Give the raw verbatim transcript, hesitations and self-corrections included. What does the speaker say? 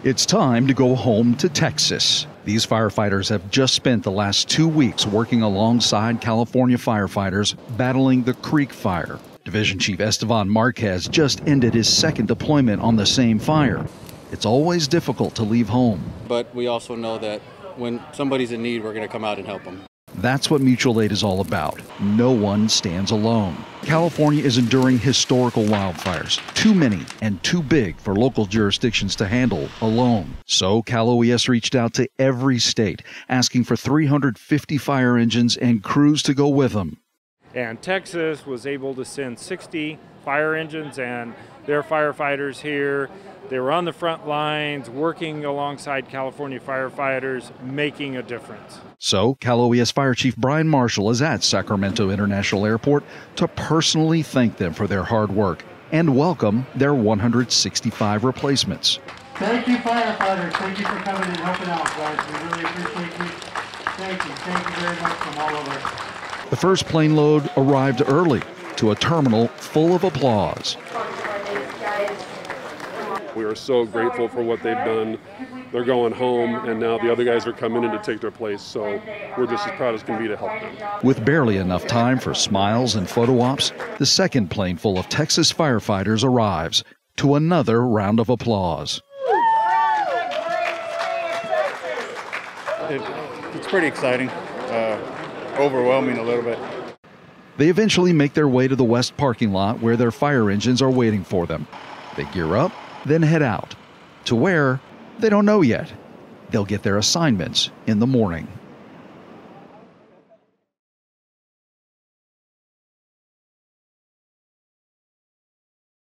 It's time to go home to Texas. These firefighters have just spent the last two weeks working alongside California firefighters battling the Creek Fire. Division Chief Estevan Marquez just ended his second deployment on the same fire. It's always difficult to leave home. But we also know that when somebody's in need, we're going to come out and help them. That's what mutual aid is all about. No one stands alone. California is enduring historical wildfires, too many and too big for local jurisdictions to handle alone. So Cal O E S reached out to every state, asking for three hundred fifty fire engines and crews to go with them. And Texas was able to send sixty fire engines and their firefighters here. They were on the front lines, working alongside California firefighters, making a difference. So Cal O E S Fire Chief Brian Marshall is at Sacramento International Airport to personally thank them for their hard work and welcome their one hundred sixty-five replacements. Thank you, firefighters. Thank you for coming and helping out, guys. We really appreciate you. Thank you. Thank you very much from all of us. The first plane load arrived early to a terminal full of applause. We are so grateful for what they've done. They're going home, and now the other guys are coming in to take their place, so we're just as proud as can be to help them. With barely enough time for smiles and photo ops, the second plane full of Texas firefighters arrives to another round of applause. It, it's pretty exciting, uh, overwhelming a little bit. They eventually make their way to the west parking lot where their fire engines are waiting for them. They gear up, then head out. To where? They don't know yet. They'll get their assignments in the morning.